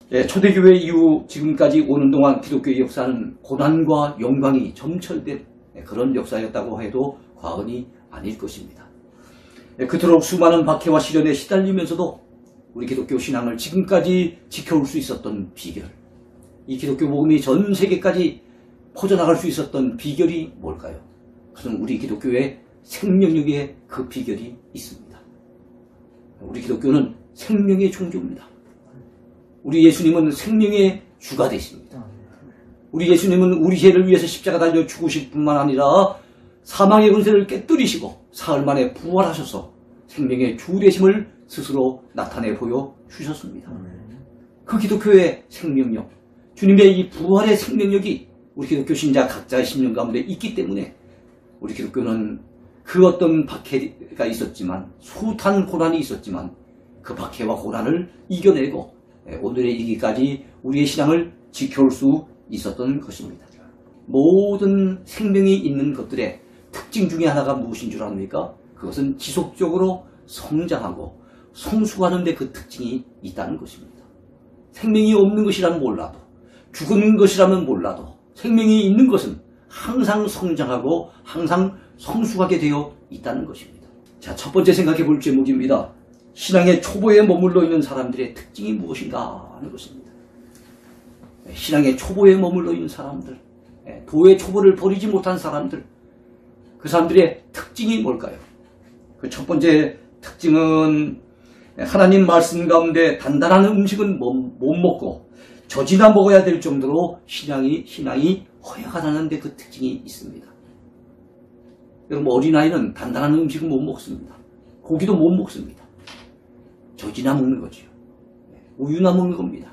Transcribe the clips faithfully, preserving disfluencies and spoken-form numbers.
예, 초대교회 이후 지금까지 오는 동안 기독교의 역사는 고난과 영광이 점철된 그런 역사였다고 해도 과언이 아닐 것입니다. 예, 그토록 수많은 박해와 시련에 시달리면서도 우리 기독교 신앙을 지금까지 지켜올 수 있었던 비결, 이 기독교 복음이 전 세계까지 퍼져나갈 수 있었던 비결이 뭘까요? 그것은 우리 기독교의 생명력에 그 비결이 있습니다. 우리 기독교는 생명의 종교입니다. 우리 예수님은 생명의 주가 되십니다. 우리 예수님은 우리 죄를 위해서 십자가 달려 죽으실 뿐만 아니라 사망의 권세를 깨뜨리시고 사흘 만에 부활하셔서 생명의 주 되심을 스스로 나타내 보여주셨습니다. 그 기독교의 생명력, 주님의 이 부활의 생명력이 우리 기독교 신자 각자의 심령 가운데 있기 때문에 우리 기독교는 그 어떤 박해가 있었지만, 숱한 고난이 있었지만 그 박해와 고난을 이겨내고 오늘의 이기까지 우리의 신앙을 지켜올 수 있었던 것입니다. 모든 생명이 있는 것들의 특징 중에 하나가 무엇인 줄 압니까? 그것은 지속적으로 성장하고 성숙하는 데 그 특징이 있다는 것입니다. 생명이 없는 것이라면 몰라도, 죽은 것이라면 몰라도 생명이 있는 것은 항상 성장하고 항상 성숙하게 되어 있다는 것입니다. 자, 첫 번째 생각해 볼 제목입니다. 신앙의 초보에 머물러 있는 사람들의 특징이 무엇인가 하는 것입니다. 신앙의 초보에 머물러 있는 사람들, 도의 초보를 버리지 못한 사람들, 그 사람들의 특징이 뭘까요? 그 첫 번째 특징은 하나님 말씀 가운데 단단한 음식은 못 먹고 젖이나 먹어야 될 정도로 신앙이, 신앙이 허약하다는 데 그 특징이 있습니다. 여러분, 어린아이는 단단한 음식은 못 먹습니다. 고기도 못 먹습니다. 젖이나 먹는 거지요. 우유나 먹는 겁니다.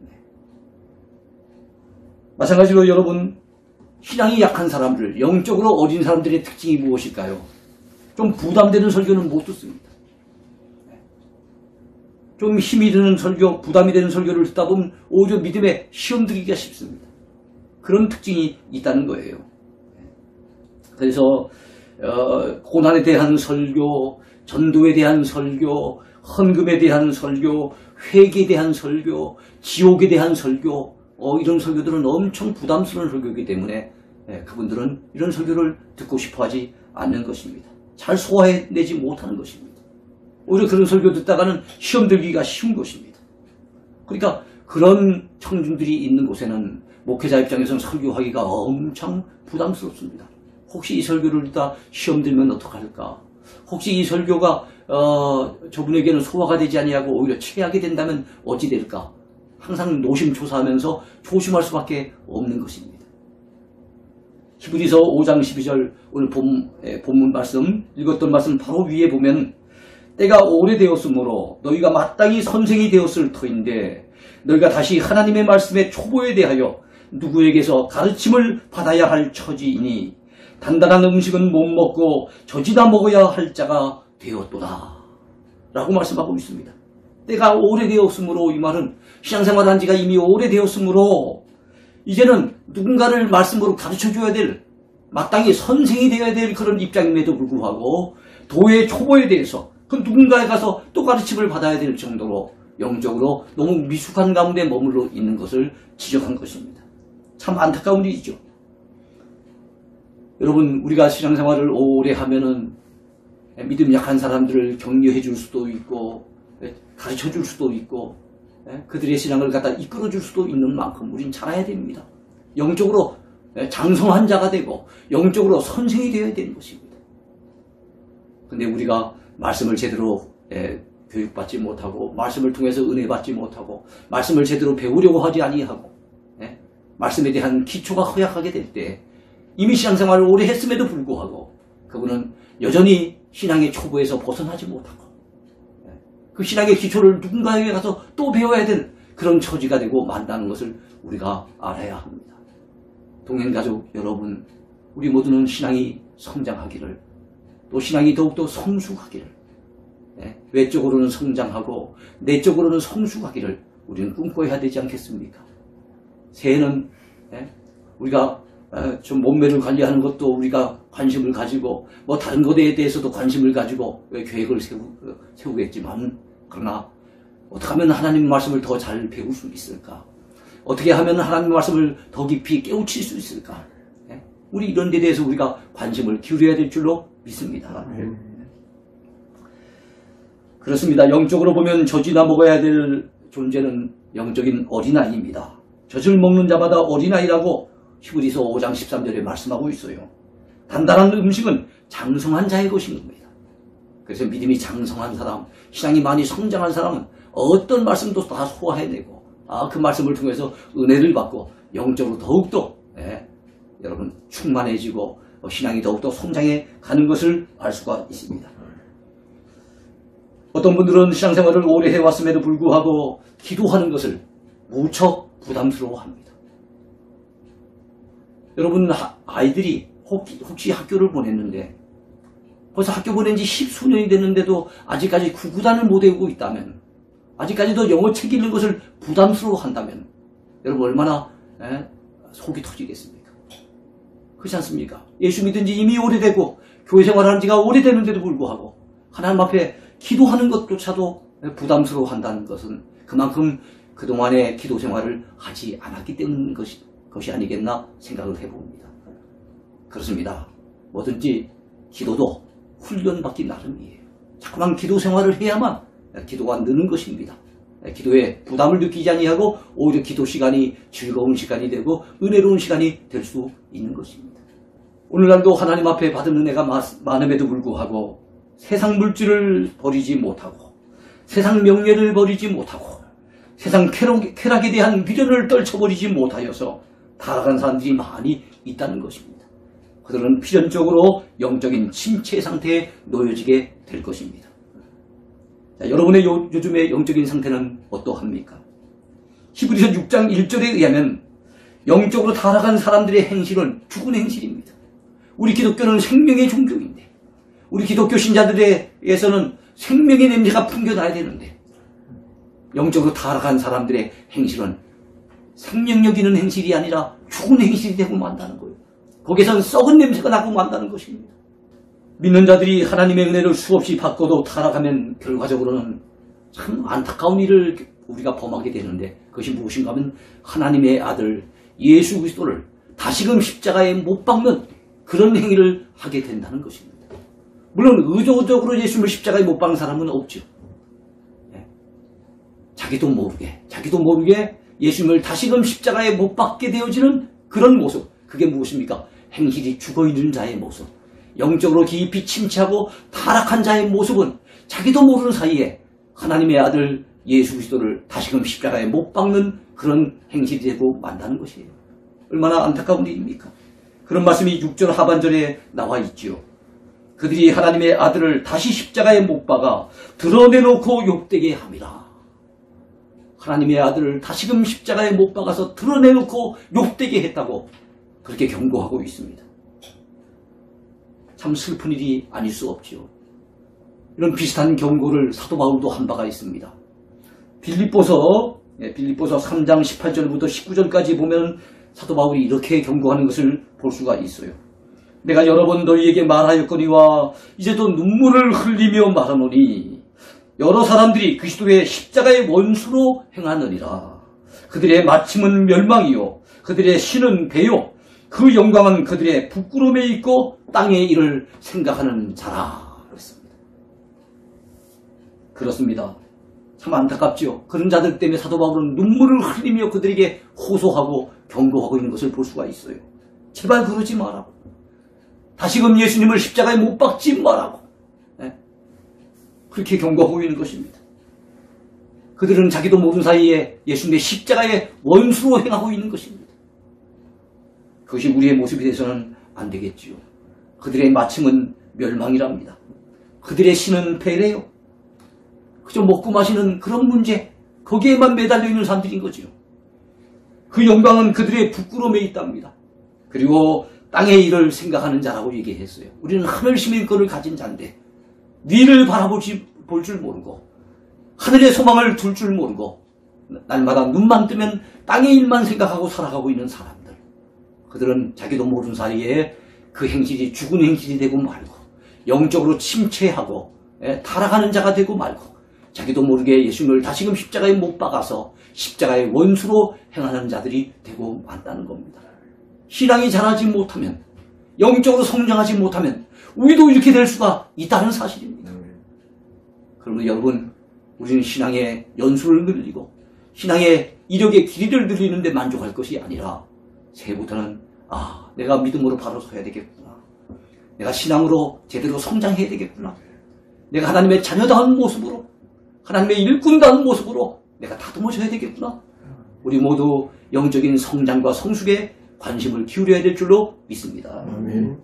마찬가지로 여러분, 신앙이 약한 사람들, 영적으로 어린 사람들의 특징이 무엇일까요? 좀 부담되는 설교는 못 듣습니다. 좀 힘이 드는 설교, 부담이 되는 설교를 듣다 보면 오히려 믿음에 시험 들기가 쉽습니다. 그런 특징이 있다는 거예요. 그래서 어, 고난에 대한 설교, 전도에 대한 설교, 헌금에 대한 설교, 회개에 대한 설교, 지옥에 대한 설교, 어, 이런 설교들은 엄청 부담스러운 설교이기 때문에 예, 그분들은 이런 설교를 듣고 싶어하지 않는 것입니다. 잘 소화해내지 못하는 것입니다. 오히려 그런 설교 듣다가는 시험 들기가 쉬운 것입니다. 그러니까 그런 청중들이 있는 곳에는 목회자 입장에서는 설교하기가 엄청 부담스럽습니다. 혹시 이 설교를 듣다 시험 들면 어떡할까? 혹시 이 설교가 어, 저분에게는 소화가 되지 아니하고 오히려 체하게 된다면 어찌 될까? 항상 노심초사하면서 조심할 수밖에 없는 것입니다. 히브리서 오 장 십이 절 오늘 본, 예, 본문 말씀 읽었던 말씀 바로 위에 보면 때가 오래되었으므로 너희가 마땅히 선생이 되었을 터인데 너희가 다시 하나님의 말씀의 초보에 대하여 누구에게서 가르침을 받아야 할 처지이니 단단한 음식은 못 먹고 젖이나 먹어야 할 자가 되었도다 라고 말씀하고 있습니다. 때가 오래되었으므로, 이 말은 신앙생활한 지가 이미 오래되었으므로 이제는 누군가를 말씀으로 가르쳐줘야 될, 마땅히 선생이 되어야 될 그런 입장임에도 불구하고 도의 초보에 대해서 그 누군가에 가서 또 가르침을 받아야 될 정도로 영적으로 너무 미숙한 가운데 머물러 있는 것을 지적한 것입니다. 참 안타까운 일이죠. 여러분, 우리가 신앙생활을 오래 하면은 믿음 약한 사람들을 격려해 줄 수도 있고 가르쳐 줄 수도 있고 그들의 신앙을 갖다 이끌어 줄 수도 있는 만큼 우린 잘해야 됩니다. 영적으로 장성한 자가 되고 영적으로 선생이 되어야 되는 것입니다. 근데 우리가 말씀을 제대로 교육받지 못하고 말씀을 통해서 은혜 받지 못하고 말씀을 제대로 배우려고 하지 아니하고 말씀에 대한 기초가 허약하게 될 때 이미 신앙생활을 오래 했음에도 불구하고 그분은 여전히 신앙의 초보에서 벗어나지 못하고 그 신앙의 기초를 누군가에게 가서 또 배워야 될 그런 처지가 되고 만다는 것을 우리가 알아야 합니다. 동행가족 여러분, 우리 모두는 신앙이 성장하기를, 또 신앙이 더욱더 성숙하기를, 외적으로는 성장하고 내적으로는 성숙하기를 우리는 꿈꿔야 되지 않겠습니까? 새해는 우리가 좀 몸매를 관리하는 것도 우리가 관심을 가지고 뭐 다른 것에 대해서도 관심을 가지고 계획을 세우, 세우겠지만 그러나 어떻게 하면 하나님의 말씀을 더 잘 배울 수 있을까? 어떻게 하면 하나님의 말씀을 더 깊이 깨우칠 수 있을까? 우리 이런 데 대해서 우리가 관심을 기울여야 될 줄로 믿습니다. 그렇습니다. 영적으로 보면 젖이나 먹어야 될 존재는 영적인 어린아이입니다. 젖을 먹는 자마다 어린아이라고 히브리서 오 장 십삼 절에 말씀하고 있어요. 단단한 음식은 장성한 자의 것인 겁니다. 그래서 믿음이 장성한 사람, 신앙이 많이 성장한 사람은 어떤 말씀도 다 소화해내고 아, 그 말씀을 통해서 은혜를 받고 영적으로 더욱더 예, 여러분 충만해지고 신앙이 더욱더 성장해 가는 것을 알 수가 있습니다. 어떤 분들은 신앙생활을 오래 해왔음에도 불구하고 기도하는 것을 무척 부담스러워합니다. 여러분 아이들이 혹시, 혹시 학교를 보냈는데 벌써 학교 보낸 지 십수년이 됐는데도 아직까지 구구단을 못 외우고 있다면 아직까지도 영어 책 읽는 것을 부담스러워한다면 여러분 얼마나 에? 속이 터지겠습니까? 그렇지 않습니까? 예수 믿은 지 이미 오래되고 교회 생활하는 지가 오래되는데도 불구하고 하나님 앞에 기도하는 것조차도 부담스러워한다는 것은 그만큼 그동안의 기도 생활을 하지 않았기 때문인 것이, 것이 아니겠나 생각을 해봅니다. 그렇습니다. 뭐든지 기도도 훈련받기 나름이에요. 자꾸만 기도 생활을 해야만 기도가 느는 것입니다. 기도에 부담을 느끼지 아니하고 오히려 기도 시간이 즐거운 시간이 되고 은혜로운 시간이 될 수 있는 것입니다. 오늘날도 하나님 앞에 받은 은혜가 많음에도 불구하고 세상 물질을 버리지 못하고 세상 명예를 버리지 못하고 세상 쾌락, 쾌락에 대한 미련을 떨쳐버리지 못하여서 타락한 사람들이 많이 있다는 것입니다. 그들은 필연적으로 영적인 침체 상태에 놓여지게 될 것입니다. 자, 여러분의 요, 요즘의 영적인 상태는 어떠합니까? 히브리서 육 장 일 절에 의하면 영적으로 타락한 사람들의 행실은 죽은 행실입니다. 우리 기독교는 생명의 종교인데 우리 기독교 신자들에게서는 생명의 냄새가 풍겨나야 되는데 영적으로 타락한 사람들의 행실은 생명력 있는 행실이 아니라 죽은 행실이 되고 만다는 거예요. 거기에서는 썩은 냄새가 나고 만다는 것입니다. 믿는 자들이 하나님의 은혜를 수없이 받고도 타락하면 결과적으로는 참 안타까운 일을 우리가 범하게 되는데 그것이 무엇인가 하면 하나님의 아들 예수 그리스도를 다시금 십자가에 못 박는 그런 행위를 하게 된다는 것입니다. 물론 의도적으로 예수님을 십자가에 못 박는 사람은 없죠. 예. 자기도 모르게 자기도 모르게 예수님을 다시금 십자가에 못 박게 되어지는 그런 모습, 그게 무엇입니까? 행실이 죽어있는 자의 모습, 영적으로 깊이 침체하고 타락한 자의 모습은 자기도 모르는 사이에 하나님의 아들 예수 그리스도를 다시금 십자가에 못 박는 그런 행실이 되고 만다는 것이에요. 얼마나 안타까운 일입니까? 그런 말씀이 육 절 하반절에 나와 있지요. 그들이 하나님의 아들을 다시 십자가에 못 박아 드러내놓고 욕되게 함이라. 하나님의 아들을 다시금 십자가에 못 박아서 드러내놓고 욕되게 했다고 그렇게 경고하고 있습니다. 참 슬픈 일이 아닐 수 없지요. 이런 비슷한 경고를 사도 바울도 한 바가 있습니다. 빌립보서 빌립보서 삼 장 십팔 절부터 십구 절까지 보면 사도 바울이 이렇게 경고하는 것을 볼 수가 있어요. 내가 여러 번 너희에게 말하였거니와 이제 또 눈물을 흘리며 말하노니 여러 사람들이 그리스도의 십자가의 원수로 행하느니라. 그들의 마침은 멸망이요 그들의 신은 배요 그 영광은 그들의 부끄러움에 있고 땅의 일을 생각하는 자라. 그랬습니다. 그렇습니다. 참 안타깝지요. 그런 자들 때문에 사도 바울은 눈물을 흘리며 그들에게 호소하고 경고하고 있는 것을 볼 수가 있어요. 제발 그러지 말라고. 다시금 예수님을 십자가에 못 박지 말라고. 네? 그렇게 경고하고 있는 것입니다. 그들은 자기도 모르는 사이에 예수님의 십자가의 원수로 행하고 있는 것입니다. 그것이 우리의 모습이 돼서는 안 되겠지요. 그들의 마침은 멸망이랍니다. 그들의 신은 패래요. 그저 먹고 마시는 그런 문제, 거기에만 매달려 있는 사람들인 거지요. 그 영광은 그들의 부끄러움에 있답니다. 그리고 땅의 일을 생각하는 자라고 얘기했어요. 우리는 하늘심의 것을 가진 자인데 위를 바라보지 볼 줄 모르고 하늘의 소망을 둘 줄 모르고 날마다 눈만 뜨면 땅의 일만 생각하고 살아가고 있는 사람들. 그들은 자기도 모르는 사이에 그 행실이 죽은 행실이 되고 말고 영적으로 침체하고 예, 타락하는 자가 되고 말고 자기도 모르게 예수님을 다시금 십자가에 못 박아서 십자가의 원수로 행하는 자들이 되고 만다는 겁니다. 신앙이 자라지 못하면, 영적으로 성장하지 못하면 우리도 이렇게 될 수가 있다는 사실입니다. 그러면 여러분, 우리는 신앙의 연수를 늘리고 신앙의 이력의 길이를 늘리는 데 만족할 것이 아니라 새해부터는 아, 내가 믿음으로 바로 서야 되겠구나. 내가 신앙으로 제대로 성장해야 되겠구나. 내가 하나님의 자녀다운 모습으로, 하나님의 일꾼다운 모습으로 내가 다듬어져야 되겠구나. 우리 모두 영적인 성장과 성숙에 관심을 기울여야 될 줄로 믿습니다. 아멘.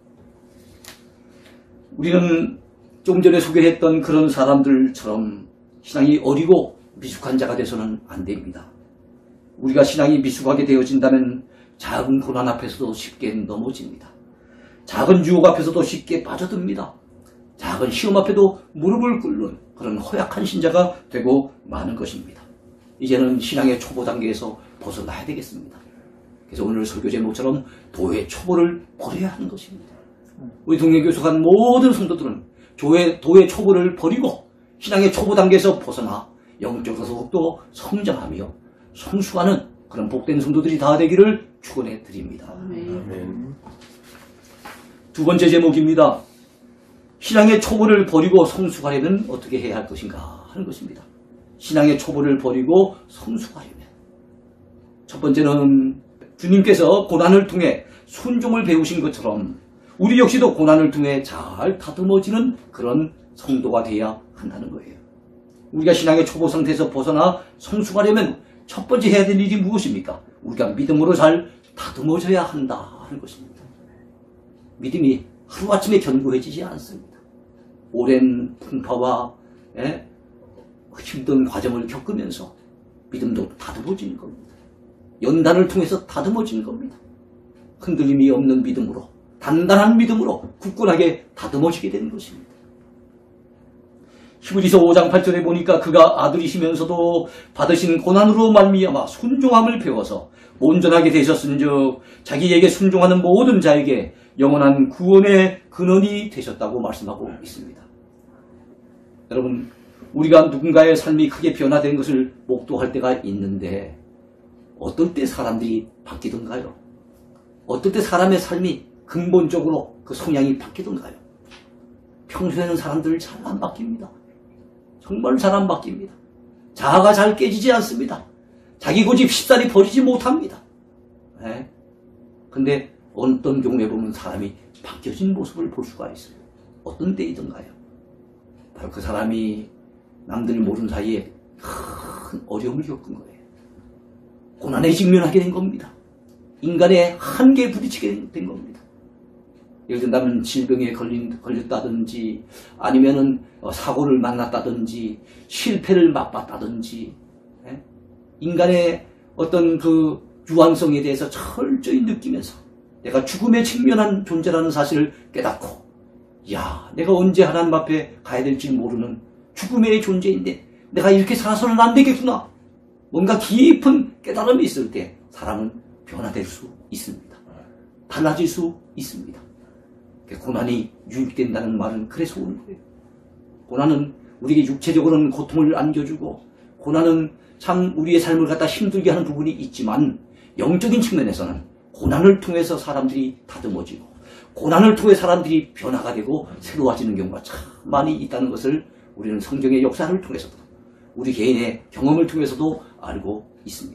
우리는 좀 전에 소개했던 그런 사람들처럼 신앙이 어리고 미숙한 자가 돼서는 안 됩니다. 우리가 신앙이 미숙하게 되어진다면 작은 고난 앞에서도 쉽게 넘어집니다. 작은 유혹 앞에서도 쉽게 빠져듭니다. 작은 시험 앞에도 무릎을 꿇는 그런 허약한 신자가 되고 마는 것입니다. 이제는 신앙의 초보 단계에서 벗어나야 되겠습니다. 그래서 오늘 설교 제목처럼 도의 초보를 버려야 하는 것입니다. 우리 동행교숙한 모든 성도들은 도의, 도의 초보를 버리고 신앙의 초보 단계에서 벗어나 영적으로 더욱더 성장하며 성숙하는 그런 복된 성도들이 다 되기를 축원해 드립니다. 아멘. 두 번째 제목입니다. 신앙의 초보를 버리고 성숙하려면 어떻게 해야 할 것인가 하는 것입니다. 신앙의 초보를 버리고 성숙하려면 첫 번째는 주님께서 고난을 통해 순종을 배우신 것처럼 우리 역시도 고난을 통해 잘 다듬어지는 그런 성도가 되어야 한다는 거예요. 우리가 신앙의 초보 상태에서 벗어나 성숙하려면 첫 번째 해야 될 일이 무엇입니까? 우리가 믿음으로 잘 다듬어져야 한다 하는 것입니다. 믿음이 하루아침에 견고해지지 않습니다. 오랜 풍파와 예? 힘든 과정을 겪으면서 믿음도 다듬어지는 겁니다. 연단을 통해서 다듬어지는 겁니다. 흔들림이 없는 믿음으로, 단단한 믿음으로 굳건하게 다듬어지게 되는 것입니다. 히브리서 오 장 팔 절에 보니까 그가 아들이시면서도 받으신 고난으로 말미암아 순종함을 배워서 온전하게 되셨은즉 자기에게 순종하는 모든 자에게 영원한 구원의 근원이 되셨다고 말씀하고 있습니다. 여러분, 우리가 누군가의 삶이 크게 변화된 것을 목도할 때가 있는데 어떨 때 사람들이 바뀌던가요? 어떨 때 사람의 삶이 근본적으로 그 성향이 바뀌던가요? 평소에는 사람들 잘 안 바뀝니다. 정말 잘 안 바뀝니다. 자아가 잘 깨지지 않습니다. 자기 고집 쉽사리 버리지 못합니다. 네. 근데 어떤 경우에 보면 사람이 바뀌어진 모습을 볼 수가 있어요. 어떤 때이던가요? 바로 그 사람이 남들 모르는 사이에 큰 어려움을 겪은 거예요. 고난에 직면하게 된 겁니다. 인간의 한계에 부딪히게 된 겁니다. 예를 든다면 질병에 걸린, 걸렸다든지 아니면은 사고를 만났다든지 실패를 맛봤다든지 예? 인간의 어떤 그 유한성에 대해서 철저히 느끼면서 내가 죽음에 직면한 존재라는 사실을 깨닫고 야, 내가 언제 하나님 앞에 가야 될지 모르는 죽음의 존재인데 내가 이렇게 살아서는 안 되겠구나. 뭔가 깊은 깨달음이 있을 때 사람은 변화될 수 있습니다. 달라질 수 있습니다. 고난이 유익된다는 말은 그래서 오는 거예요. 고난은 우리에게 육체적으로는 고통을 안겨주고 고난은 참 우리의 삶을 갖다 힘들게 하는 부분이 있지만 영적인 측면에서는 고난을 통해서 사람들이 다듬어지고 고난을 통해 사람들이 변화가 되고 새로워지는 경우가 참 많이 있다는 것을 우리는 성경의 역사를 통해서도 우리 개인의 경험을 통해서도 알고 있습니다.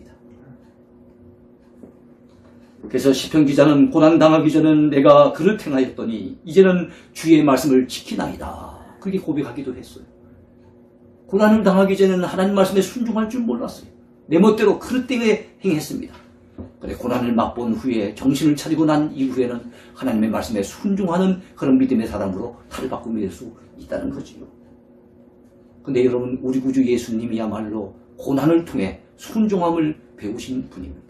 그래서 시편 기자는 고난당하기 전은 내가 그를 행하였더니 이제는 주의 말씀을 지키나이다. 그렇게 고백하기도 했어요. 고난을 당하기 전에는 하나님 말씀에 순종할 줄 몰랐어요. 내 멋대로 그릇되게 행했습니다. 그래 고난을 맛본 후에 정신을 차리고 난 이후에는 하나님의 말씀에 순종하는 그런 믿음의 사람으로 탈을 바꾸게 될 수 있다는 거지요. 근데 여러분, 우리 구주 예수님이야말로 고난을 통해 순종함을 배우신 분입니다.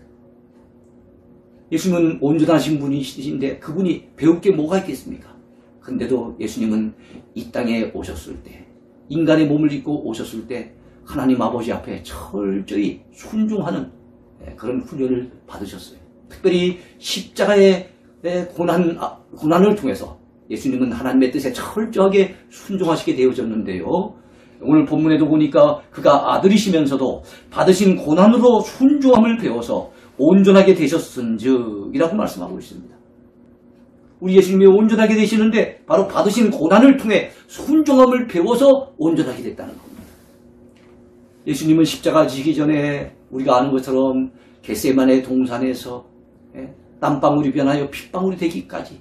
예수님은 온전하신 분이신데 그분이 배울 게 뭐가 있겠습니까? 근데도 예수님은 이 땅에 오셨을 때, 인간의 몸을 입고 오셨을 때 하나님 아버지 앞에 철저히 순종하는 그런 훈련을 받으셨어요. 특별히 십자가의 고난, 고난을 통해서 예수님은 하나님의 뜻에 철저하게 순종하시게 되어졌는데요. 오늘 본문에도 보니까 그가 아들이시면서도 받으신 고난으로 순종함을 배워서 온전하게 되셨은즉 이라고 말씀하고 있습니다. 우리 예수님이 온전하게 되시는데 바로 받으신 고난을 통해 순종함을 배워서 온전하게 됐다는 겁니다. 예수님은 십자가 지기 전에 우리가 아는 것처럼 겟세마네 동산에서 땀방울이 변하여 핏방울이 되기까지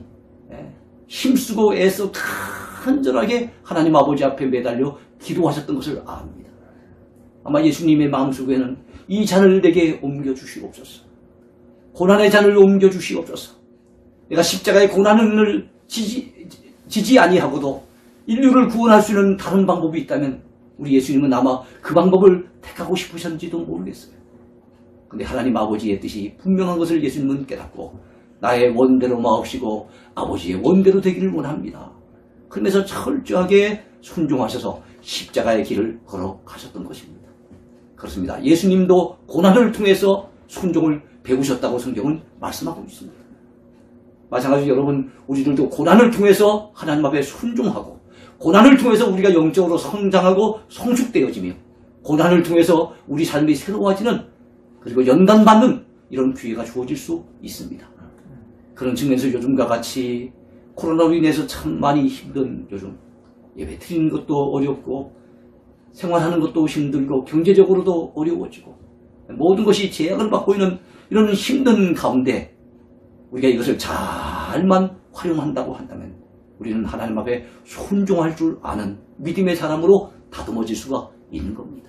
힘쓰고 애써 간절하게 하나님 아버지 앞에 매달려 기도하셨던 것을 압니다. 아마 예수님의 마음속에는 이 잔을 내게 옮겨주시옵소서. 고난의 잔을 옮겨주시옵소서. 내가 십자가의 고난을 지지, 지지 아니하고도 인류를 구원할 수 있는 다른 방법이 있다면 우리 예수님은 아마 그 방법을 택하고 싶으셨는지도 모르겠어요. 근데 하나님 아버지의 뜻이 분명한 것을 예수님은 깨닫고 나의 원대로 마옵시고 아버지의 원대로 되기를 원합니다. 그러면서 철저하게 순종하셔서 십자가의 길을 걸어가셨던 것입니다. 그렇습니다. 예수님도 고난을 통해서 순종을 배우셨다고 성경은 말씀하고 있습니다. 마찬가지로 여러분, 우리들도 고난을 통해서 하나님 앞에 순종하고 고난을 통해서 우리가 영적으로 성장하고 성숙되어지며 고난을 통해서 우리 삶이 새로워지는 그리고 연단받는 이런 기회가 주어질 수 있습니다. 그런 측면에서 요즘과 같이 코로나로 인해서 참 많이 힘든 요즘 예배 드리는 것도 어렵고 생활하는 것도 힘들고 경제적으로도 어려워지고 모든 것이 제약을 받고 있는 이런 힘든 가운데 우리가 이것을 잘만 활용한다고 한다면 우리는 하나님 앞에 순종할 줄 아는 믿음의 사람으로 다듬어질 수가 있는 겁니다.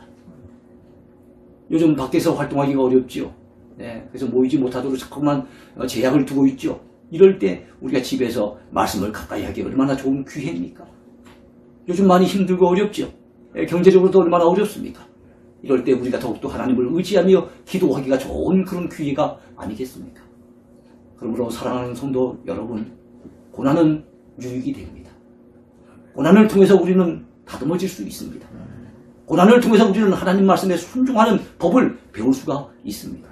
요즘 밖에서 활동하기가 어렵지요. 네, 그래서 모이지 못하도록 자꾸만 제약을 두고 있죠. 이럴 때 우리가 집에서 말씀을 가까이 하기 얼마나 좋은 기회입니까? 요즘 많이 힘들고 어렵죠. 네, 경제적으로도 얼마나 어렵습니까? 이럴 때 우리가 더욱더 하나님을 의지하며 기도하기가 좋은 그런 기회가 아니겠습니까? 그러므로 사랑하는 성도 여러분, 고난은 유익이 됩니다. 고난을 통해서 우리는 다듬어질 수 있습니다. 고난을 통해서 우리는 하나님 말씀에 순종하는 법을 배울 수가 있습니다.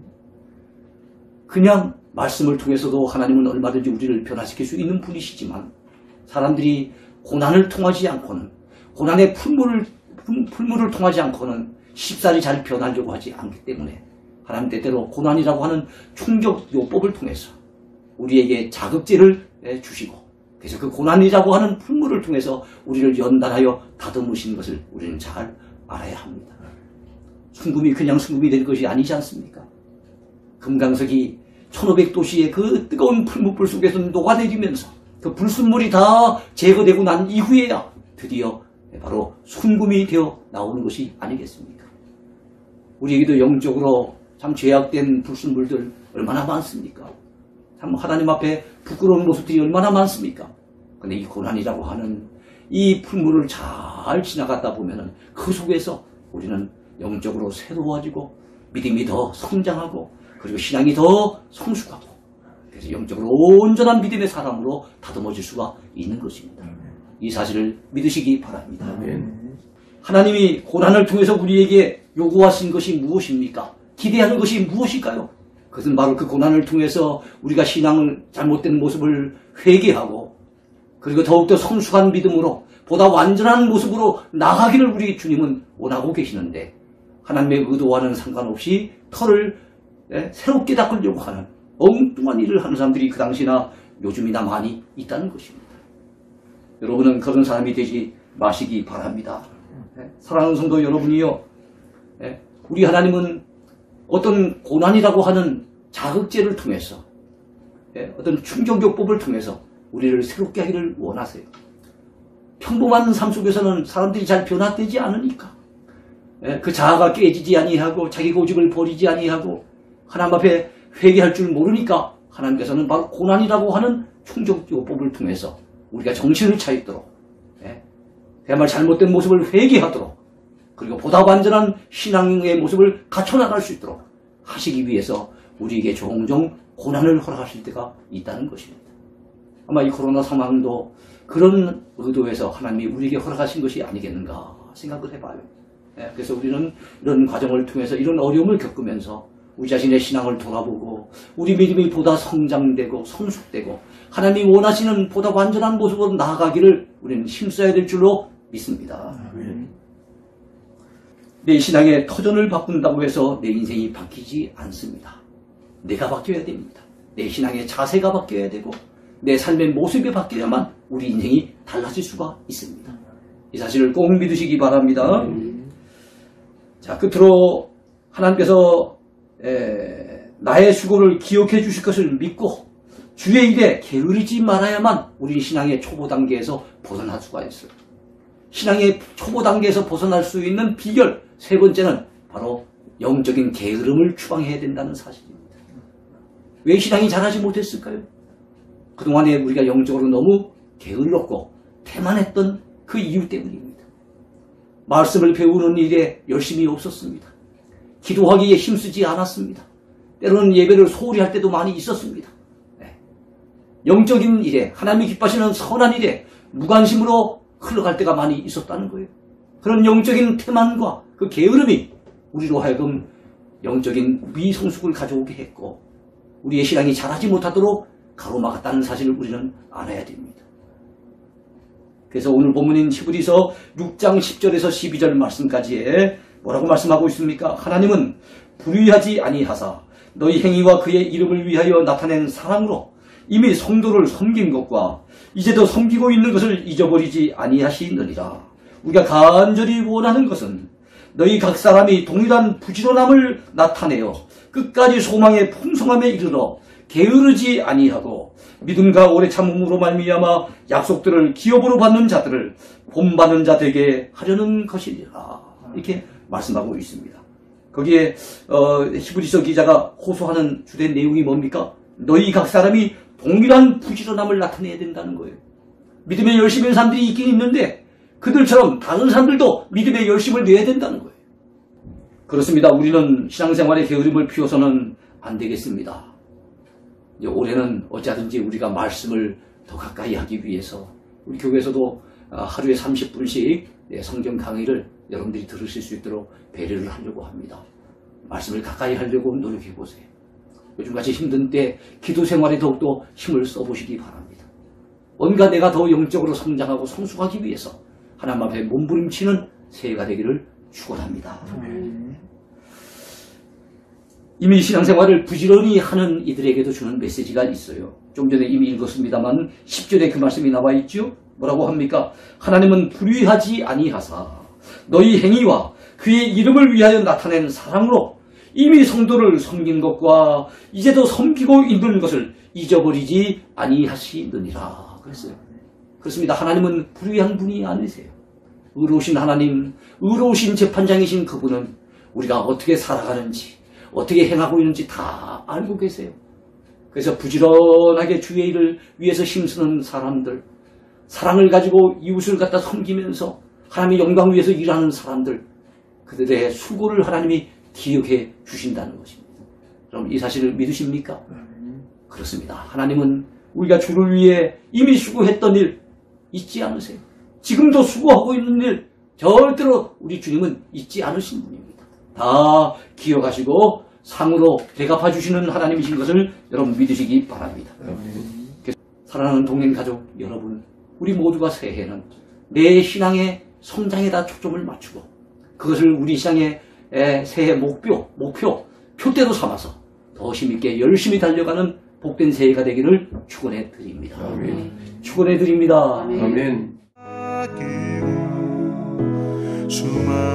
그냥 말씀을 통해서도 하나님은 얼마든지 우리를 변화시킬 수 있는 분이시지만 사람들이 고난을 통하지 않고는 고난의 풀물을, 풀물을 통하지 않고는 쉽사리 잘 변하려고 하지 않기 때문에 하나님 때때로 고난이라고 하는 충격 요법을 통해서 우리에게 자극제를 주시고 그래서 그 고난이라고 하는 풀물을 통해서 우리를 연단하여 다듬으신 것을 우리는 잘 알아야 합니다. 순금이 그냥 순금이 될 것이 아니지 않습니까? 금강석이 천오백 도시의 그 뜨거운 풀무불 속에서 녹아내리면서 그 불순물이 다 제거되고 난 이후에야 드디어 바로 순금이 되어 나오는 것이 아니겠습니까? 우리에게도 영적으로 참 죄악된 불순물들 얼마나 많습니까? 참 하나님 앞에 부끄러운 모습들이 얼마나 많습니까? 근데 이 고난이라고 하는 이 풀물을 잘 지나갔다 보면은 그 속에서 우리는 영적으로 새로워지고 믿음이 더 성장하고 그리고 신앙이 더 성숙하고 그래서 영적으로 온전한 믿음의 사람으로 다듬어질 수가 있는 것입니다. 이 사실을 믿으시기 바랍니다. 하나님이 고난을 통해서 우리에게 요구하신 것이 무엇입니까? 기대하는 것이 무엇일까요? 그것은 바로 그 고난을 통해서 우리가 신앙을 잘못된 모습을 회개하고 그리고 더욱더 성숙한 믿음으로 보다 완전한 모습으로 나아가기를 우리 주님은 원하고 계시는데 하나님의 의도와는 상관없이 털을 새롭게 닦으려고 하는 엉뚱한 일을 하는 사람들이 그 당시나 요즘이나 많이 있다는 것입니다. 여러분은 그런 사람이 되지 마시기 바랍니다. 사랑하는 성도 여러분이요, 우리 하나님은 어떤 고난이라고 하는 자극제를 통해서 어떤 충격요법을 통해서 우리를 새롭게 하기를 원하세요. 평범한 삶 속에서는 사람들이 잘 변화되지 않으니까 그 자아가 깨지지 아니하고 자기 고집을 버리지 아니하고 하나님 앞에 회개할 줄 모르니까 하나님께서는 바로 고난이라고 하는 충격요법을 통해서 우리가 정신을 차리도록 그야말로 잘못된 모습을 회개하도록 그리고 보다 완전한 신앙의 모습을 갖춰나갈 수 있도록 하시기 위해서 우리에게 종종 고난을 허락하실 때가 있다는 것입니다. 아마 이 코로나 상황도 그런 의도에서 하나님이 우리에게 허락하신 것이 아니겠는가 생각을 해봐요. 그래서 우리는 이런 과정을 통해서 이런 어려움을 겪으면서 우리 자신의 신앙을 돌아보고 우리 믿음이 보다 성장되고 성숙되고 하나님이 원하시는 보다 완전한 모습으로 나아가기를 우리는 힘써야 될 줄로 믿습니다. 아멘. 내 신앙의 터전을 바꾼다고 해서 내 인생이 바뀌지 않습니다. 내가 바뀌어야 됩니다. 내 신앙의 자세가 바뀌어야 되고 내 삶의 모습이 바뀌어야만 우리 인생이 달라질 수가 있습니다. 이 사실을 꼭 믿으시기 바랍니다. 음. 자, 끝으로 하나님께서 에, 나의 수고를 기억해 주실 것을 믿고 주의 일에 게으르지 말아야만 우리 신앙의 초보 단계에서 벗어날 수가 있어요. 신앙의 초보 단계에서 벗어날 수 있는 비결 세 번째는 바로 영적인 게으름을 추방해야 된다는 사실입니다. 왜 신앙이 자라지 못했을까요? 그동안에 우리가 영적으로 너무 게을렀고 태만했던 그 이유 때문입니다. 말씀을 배우는 일에 열심이 없었습니다. 기도하기에 힘쓰지 않았습니다. 때로는 예배를 소홀히 할 때도 많이 있었습니다. 네. 영적인 일에 하나님이 기뻐하시는 선한 일에 무관심으로 흘러갈 때가 많이 있었다는 거예요. 그런 영적인 태만과 그 게으름이 우리로 하여금 영적인 미성숙을 가져오게 했고 우리의 신앙이 자라지 못하도록 가로막았다는 사실을 우리는 알아야 됩니다. 그래서 오늘 본문인 히브리서 육 장 십 절에서 십이 절 말씀까지에 뭐라고 말씀하고 있습니까? 하나님은 불의하지 아니하사 너희 행위와 그의 이름을 위하여 나타낸 사랑으로 이미 성도를 섬긴 것과 이제도 섬기고 있는 것을 잊어버리지 아니하시느니라. 우리가 간절히 원하는 것은 너희 각 사람이 동일한 부지런함을 나타내어 끝까지 소망의 풍성함에 이르러 게으르지 아니하고 믿음과 오래 참음으로 말미암아 약속들을 기업으로 받는 자들을 본받는 자 되게 하려는 것이니라. 이렇게 말씀하고 있습니다. 거기에 어, 히브리서 기자가 호소하는 주된 내용이 뭡니까? 너희 각 사람이 동일한 부지런함을 나타내야 된다는 거예요. 믿음에 열심히 있는 사람들이 있긴 있는데 그들처럼 다른 사람들도 믿음에 열심을 내야 된다는 거예요. 그렇습니다. 우리는 신앙생활의 게으름을 피워서는 안 되겠습니다. 이제 올해는 어찌하든지 우리가 말씀을 더 가까이 하기 위해서 우리 교회에서도 하루에 삼십 분씩 성경 강의를 여러분들이 들으실 수 있도록 배려를 하려고 합니다. 말씀을 가까이 하려고 노력해 보세요. 요즘같이 힘든 때 기도 생활에 더욱더 힘을 써보시기 바랍니다. 뭔가 내가 더 영적으로 성장하고 성숙하기 위해서 하나님 앞에 몸부림치는 새해가 되기를 축원합니다. 이미 신앙생활을 부지런히 하는 이들에게도 주는 메시지가 있어요. 좀 전에 이미 읽었습니다만 십 절에 그 말씀이 나와 있죠. 뭐라고 합니까? 하나님은 불의하지 아니하사 너희 행위와 그의 이름을 위하여 나타낸 사랑으로 이미 성도를 섬긴 것과 이제도 섬기고 있는 것을 잊어버리지 아니하시느니라 그랬어요. 그렇습니다. 하나님은 불의한 분이 아니세요. 의로우신 하나님, 의로우신 재판장이신 그분은 우리가 어떻게 살아가는지 어떻게 행하고 있는지 다 알고 계세요. 그래서 부지런하게 주의 일을 위해서 힘쓰는 사람들, 사랑을 가지고 이웃을 갖다 섬기면서 하나님의 영광을 위해서 일하는 사람들, 그들의 수고를 하나님이 기억해 주신다는 것입니다. 그럼 이 사실을 믿으십니까? 그렇습니다. 하나님은 우리가 주를 위해 이미 수고했던 일 잊지 않으세요. 지금도 수고하고 있는 일 절대로 우리 주님은 잊지 않으신 분입니다. 다 기억하시고 상으로 대갚아 주시는 하나님이신 것을 여러분 믿으시기 바랍니다. 사랑하는 동행 가족 여러분, 우리 모두가 새해는 내 신앙의 성장에다 초점을 맞추고 그것을 우리 신앙의 새해 목표, 목표, 표대로 삼아서 더 힘있게 열심히 달려가는 복된 새해가 되기를 축원해 드립니다. 아멘. 축원해 드립니다. 아멘. 아멘.